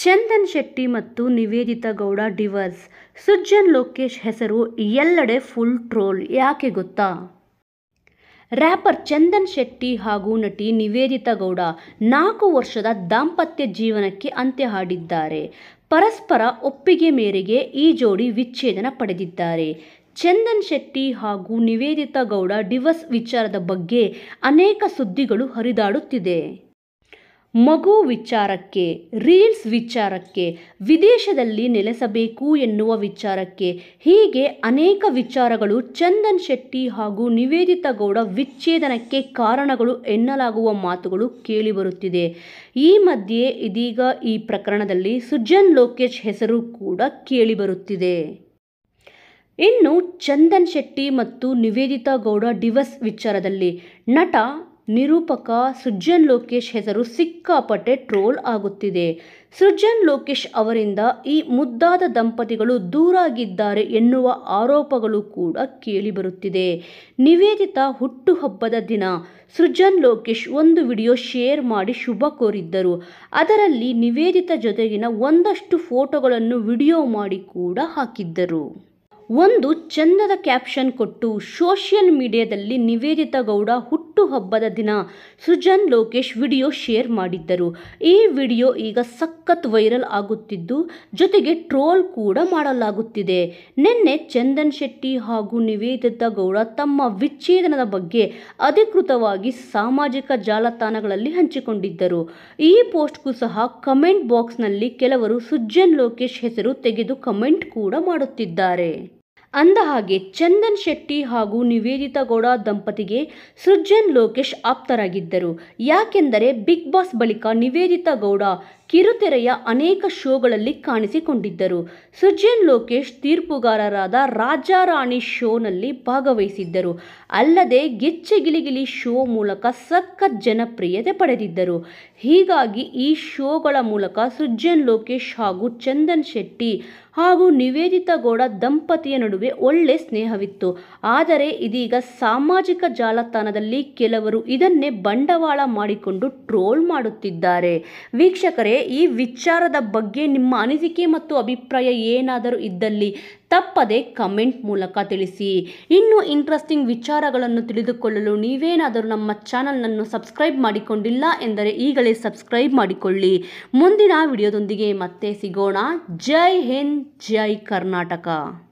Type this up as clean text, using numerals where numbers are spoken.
ಚಂದನ್ ಶೆಟ್ಟಿ ಮತ್ತು ನಿವೇದಿತಾ ಗೌಡ ಡಿವೋರ್ಸ್. ಸೃಜನ್ ಲೋಕೇಶ್ ಹೆಸರು ಎಲ್ಲೆಡೆ ಫುಲ್ ಟ್ರೋಲ್. ಯಾಕೆ ಗೊತ್ತಾ? ರ್ಯಾಪರ್ ಚಂದನ್ ಶೆಟ್ಟಿ ಹಾಗೂ ನಟಿ ನಿವೇದಿತಾ ಗೌಡ 4 ವರ್ಷದ ದಾಂಪತ್ಯ ಜೀವನಕ್ಕೆ ಅಂತ್ಯ ಹಾಡಿದ್ದಾರೆ. ಪರಸ್ಪರ ಒಪ್ಪಿಗೆ ಮೇರೆಗೆ ಈ ಜೋಡಿ ವಿಚ್ಛೇದನ ಪಡೆದಿದ್ದಾರೆ. ಚಂದನ್ ಶೆಟ್ಟಿ ಹಾಗೂ ನಿವೇದಿತಾ ಗೌಡ ಡಿವೋರ್ಸ್ ವಿಚಾರದ ಬಗ್ಗೆ ಅನೇಕ ಸುದ್ದಿಗಳು ಹರಿದಾಡುತ್ತಿದೆ. ಮಗು ವಿಚಾರಕ್ಕೆ, ರೀಲ್ಸ್ ವಿಚಾರಕ್ಕೆ, ವಿದೇಶದಲ್ಲಿ ನೆಲೆಸಬೇಕು ಎನ್ನುವ ವಿಚಾರಕ್ಕೆ, ಹೀಗೆ ಅನೇಕ ವಿಚಾರಗಳು ಚಂದನ್ ಶೆಟ್ಟಿ ಹಾಗೂ ನಿವೇದಿತಾ ಗೌಡ ವಿಚ್ಛೇದನಕ್ಕೆ ಕಾರಣಗಳು ಎನ್ನಲಾಗುವ ಮಾತುಗಳು ಕೇಳಿಬರುತ್ತಿದೆ. ಈ ಮಧ್ಯೆ ಇದೀಗ ಈ ಪ್ರಕರಣದಲ್ಲಿ ಸೃಜನ್ ಲೋಕೇಶ್ ಹೆಸರು ಕೂಡ ಕೇಳಿಬರುತ್ತಿದೆ. ಇನ್ನು ಚಂದನ್ ಶೆಟ್ಟಿ ಮತ್ತು ನಿವೇದಿತಾ ಗೌಡ ಡಿವೋರ್ಸ್ ವಿಚಾರದಲ್ಲಿ ನಟ, ನಿರೂಪಕ ಸೃಜನ್ ಲೋಕೇಶ್ ಹೆಸರು ಸಿಕ್ಕಾಪಟ್ಟೆ ಟ್ರೋಲ್ ಆಗುತ್ತಿದೆ. ಸೃಜನ್ ಲೋಕೇಶ್ ಅವರಿಂದ ಈ ಮುದ್ದಾದ ದಂಪತಿಗಳು ದೂರಾಗಿದ್ದಾರೆ ಎನ್ನುವ ಆರೋಪಗಳು ಕೂಡ ಕೇಳಿಬರುತ್ತಿದೆ. ನಿವೇದಿತಾ ಹುಟ್ಟುಹಬ್ಬದ ದಿನ ಸೃಜನ್ ಲೋಕೇಶ್ ಒಂದು ವಿಡಿಯೋ ಶೇರ್ ಮಾಡಿ ಶುಭ ಕೋರಿದ್ದರು. ಅದರಲ್ಲಿ ನಿವೇದಿತಾ ಜೊತೆಗಿನ ಒಂದಷ್ಟು ಫೋಟೋಗಳನ್ನು ವಿಡಿಯೋ ಮಾಡಿ ಕೂಡ ಹಾಕಿದ್ದರು. ಒಂದು ಚಂದದ ಕ್ಯಾಪ್ಷನ್ ಕೊಟ್ಟು ಸೋಷಿಯಲ್ ಮೀಡಿಯಾದಲ್ಲಿ ನಿವೇದಿತಾ ಗೌಡ ಹುಟ್ಟುಹಬ್ಬದ ದಿನ ಸೃಜನ್ ಲೋಕೇಶ್ ವಿಡಿಯೋ ಶೇರ್ ಮಾಡಿದ್ದರು. ಈ ವಿಡಿಯೋ ಈಗ ಸಖತ್ ವೈರಲ್ ಆಗುತ್ತಿದ್ದು, ಜೊತೆಗೆ ಟ್ರೋಲ್ ಕೂಡ ಮಾಡಲಾಗುತ್ತಿದೆ. ನಿನ್ನೆ ಚಂದನ್ ಶೆಟ್ಟಿ ಹಾಗೂ ನಿವೇದಿತಾ ಗೌಡ ತಮ್ಮ ವಿಚ್ಛೇದನದ ಬಗ್ಗೆ ಅಧಿಕೃತವಾಗಿ ಸಾಮಾಜಿಕ ಜಾಲತಾಣಗಳಲ್ಲಿ ಹಂಚಿಕೊಂಡಿದ್ದರು. ಈ ಪೋಸ್ಟ್ಗೂ ಸಹ ಕಮೆಂಟ್ ಬಾಕ್ಸ್ನಲ್ಲಿ ಕೆಲವರು ಸೃಜನ್ ಲೋಕೇಶ್ ಹೆಸರು ತೆಗೆದು ಕಮೆಂಟ್ ಕೂಡ ಮಾಡುತ್ತಿದ್ದಾರೆ. ಅಂದಹಾಗೆ ಚಂದನ್ ಶೆಟ್ಟಿ ಹಾಗೂ ನಿವೇದಿತಾ ಗೌಡ ದಂಪತಿಗೆ ಸೃಜನ್ ಲೋಕೇಶ್ ಆಪ್ತರಾಗಿದ್ದರು. ಯಾಕೆಂದರೆ ಬಿಗ್ ಬಾಸ್ ಬಳಿಕ ನಿವೇದಿತಾ ಗೌಡ ಕಿರುತೆರೆಯ ಅನೇಕ ಶೋಗಳಲ್ಲಿ ಕಾಣಿಸಿಕೊಂಡಿದ್ದರು. ಸೃಜನ್ ಲೋಕೇಶ್ ತೀರ್ಪುಗಾರರಾದ ರಾಜಾ ರಾಣಿ ಶೋನಲ್ಲಿ ಭಾಗವಹಿಸಿದ್ದರು. ಅಲ್ಲದೆ ಗೆಚ್ಚ ಗಿಲಿಗಿಲಿ ಶೋ ಮೂಲಕ ಸಖತ್ ಜನಪ್ರಿಯತೆ ಪಡೆದಿದ್ದರು. ಹೀಗಾಗಿ ಈ ಶೋಗಳ ಮೂಲಕ ಸೃಜನ್ ಲೋಕೇಶ್ ಹಾಗೂ ಚಂದನ್ ಶೆಟ್ಟಿ ಹಾಗೂ ನಿವೇದಿತಾ ಗೌಡ ದಂಪತಿಯ ನಡುವೆ ಒಳ್ಳೆ ಸ್ನೇಹವಿತ್ತು. ಆದರೆ ಇದೀಗ ಸಾಮಾಜಿಕ ಜಾಲತಾಣದಲ್ಲಿ ಕೆಲವರು ಇದನ್ನೇ ಬಂಡವಾಳ ಮಾಡಿಕೊಂಡು ಟ್ರೋಲ್ ಮಾಡುತ್ತಿದ್ದಾರೆ. ವೀಕ್ಷಕರೇ, ಈ ವಿಚಾರದ ಬಗ್ಗೆ ನಿಮ್ಮ ಅನಿಸಿಕೆ ಮತ್ತು ಅಭಿಪ್ರಾಯ ಏನಾದರೂ ಇದ್ದಲ್ಲಿ ತಪ್ಪದೆ ಕಮೆಂಟ್ ಮೂಲಕ ತಿಳಿಸಿ. ಇನ್ನೂ ಇಂಟ್ರೆಸ್ಟಿಂಗ್ ವಿಚಾರಗಳನ್ನು ತಿಳಿದುಕೊಳ್ಳಲು ನೀವೇನಾದರೂ ನಮ್ಮ ಚಾನಲ್ನನ್ನು ಸಬ್ಸ್ಕ್ರೈಬ್ ಮಾಡಿಕೊಂಡಿಲ್ಲ ಎಂದರೆ ಈಗಲೇ ಸಬ್ಸ್ಕ್ರೈಬ್ ಮಾಡಿಕೊಳ್ಳಿ. ಮುಂದಿನ ವಿಡಿಯೋದೊಂದಿಗೆ ಮತ್ತೆ ಸಿಗೋಣ. ಜೈ ಹಿಂದ್, ಜೈ ಕರ್ನಾಟಕ.